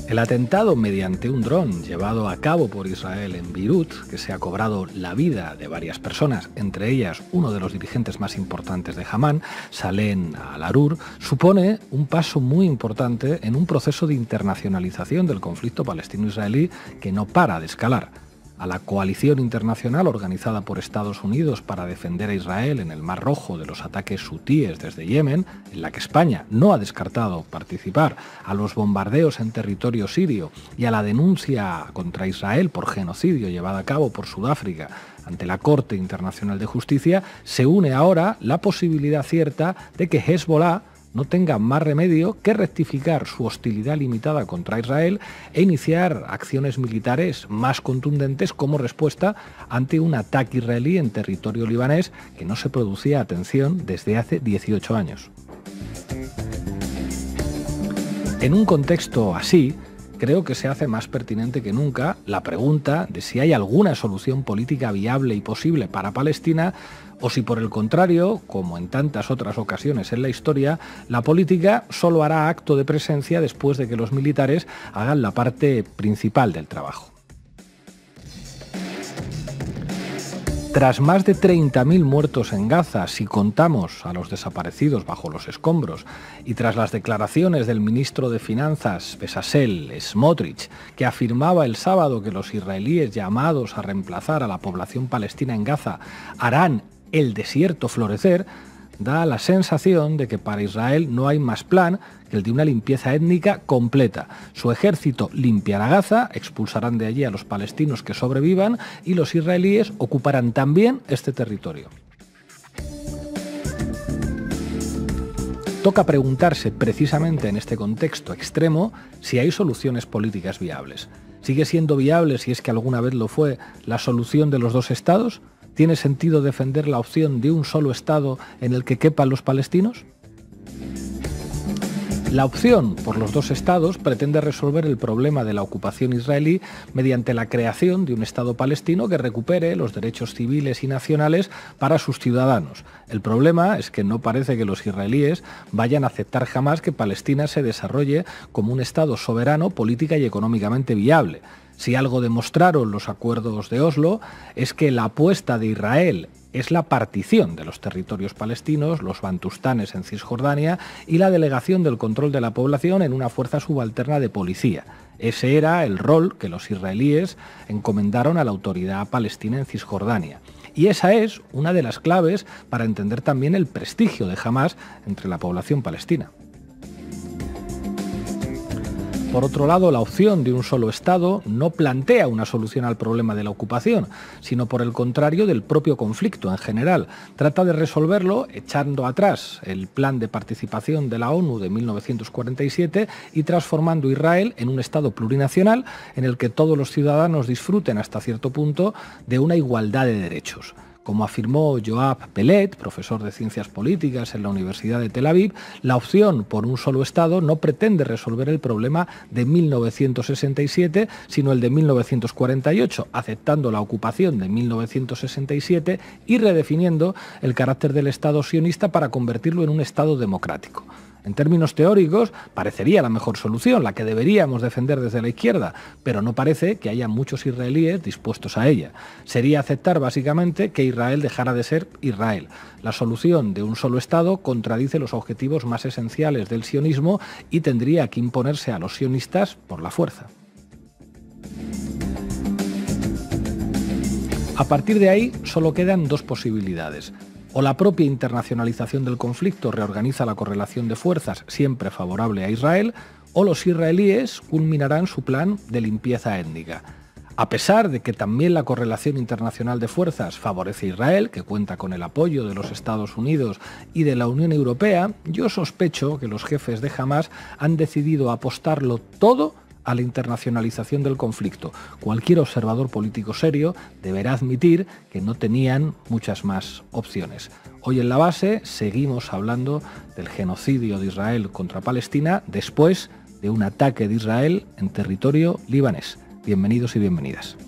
El atentado mediante un dron llevado a cabo por Israel en Beirut, que se ha cobrado la vida de varias personas, entre ellas uno de los dirigentes más importantes de Hamás, Salem al-Arur, supone un paso muy importante en un proceso de internacionalización del conflicto palestino-israelí que no para de escalar. A la coalición internacional organizada por Estados Unidos para defender a Israel en el Mar Rojo de los ataques hutíes desde Yemen, en la que España no ha descartado participar, a los bombardeos en territorio sirio y a la denuncia contra Israel por genocidio llevada a cabo por Sudáfrica ante la Corte Internacional de Justicia, se une ahora la posibilidad cierta de que Hezbollah no tenga más remedio que rectificar su hostilidad limitada contra Israel e iniciar acciones militares más contundentes como respuesta ante un ataque israelí en territorio libanés que no se producía, atención, desde hace 18 años. En un contexto así, creo que se hace más pertinente que nunca la pregunta de si hay alguna solución política viable y posible para Palestina, o si por el contrario, como en tantas otras ocasiones en la historia, la política solo hará acto de presencia después de que los militares hagan la parte principal del trabajo. Tras más de 30.000 muertos en Gaza, si contamos a los desaparecidos bajo los escombros, y tras las declaraciones del ministro de Finanzas, Bezalel Smotrich, que afirmaba el sábado que los israelíes llamados a reemplazar a la población palestina en Gaza harán el desierto florecer, da la sensación de que para Israel no hay más plan que el de una limpieza étnica completa. Su ejército limpiará Gaza, expulsarán de allí a los palestinos que sobrevivan y los israelíes ocuparán también este territorio. Toca preguntarse precisamente en este contexto extremo si hay soluciones políticas viables. ¿Sigue siendo viable, si es que alguna vez lo fue, la solución de los dos estados? ¿Tiene sentido defender la opción de un solo Estado en el que quepan los palestinos? La opción por los dos Estados pretende resolver el problema de la ocupación israelí mediante la creación de un Estado palestino que recupere los derechos civiles y nacionales para sus ciudadanos. El problema es que no parece que los israelíes vayan a aceptar jamás que Palestina se desarrolle como un Estado soberano política y económicamente viable. Si algo demostraron los acuerdos de Oslo es que la apuesta de Israel es la partición de los territorios palestinos, los bantustanes en Cisjordania y la delegación del control de la población en una fuerza subalterna de policía. Ese era el rol que los israelíes encomendaron a la autoridad palestina en Cisjordania. Y esa es una de las claves para entender también el prestigio de Hamás entre la población palestina. Por otro lado, la opción de un solo Estado no plantea una solución al problema de la ocupación, sino por el contrario del propio conflicto en general. Trata de resolverlo echando atrás el plan de participación de la ONU de 1947 y transformando Israel en un Estado plurinacional en el que todos los ciudadanos disfruten hasta cierto punto de una igualdad de derechos. Como afirmó Yoav Pelet, profesor de Ciencias Políticas en la Universidad de Tel Aviv, la opción por un solo Estado no pretende resolver el problema de 1967, sino el de 1948, aceptando la ocupación de 1967 y redefiniendo el carácter del Estado sionista para convertirlo en un Estado democrático. En términos teóricos, parecería la mejor solución, la que deberíamos defender desde la izquierda, pero no parece que haya muchos israelíes dispuestos a ella. Sería aceptar básicamente que Israel dejara de ser Israel. La solución de un solo Estado contradice los objetivos más esenciales del sionismo y tendría que imponerse a los sionistas por la fuerza. A partir de ahí, solo quedan dos posibilidades. O la propia internacionalización del conflicto reorganiza la correlación de fuerzas siempre favorable a Israel, o los israelíes culminarán su plan de limpieza étnica. A pesar de que también la correlación internacional de fuerzas favorece a Israel, que cuenta con el apoyo de los Estados Unidos y de la Unión Europea, yo sospecho que los jefes de Hamás han decidido apostarlo todo a la internacionalización del conflicto. Cualquier observador político serio deberá admitir que no tenían muchas más opciones. Hoy en La Base seguimos hablando del genocidio de Israel contra Palestina después de un ataque de Israel en territorio libanés. Bienvenidos y bienvenidas.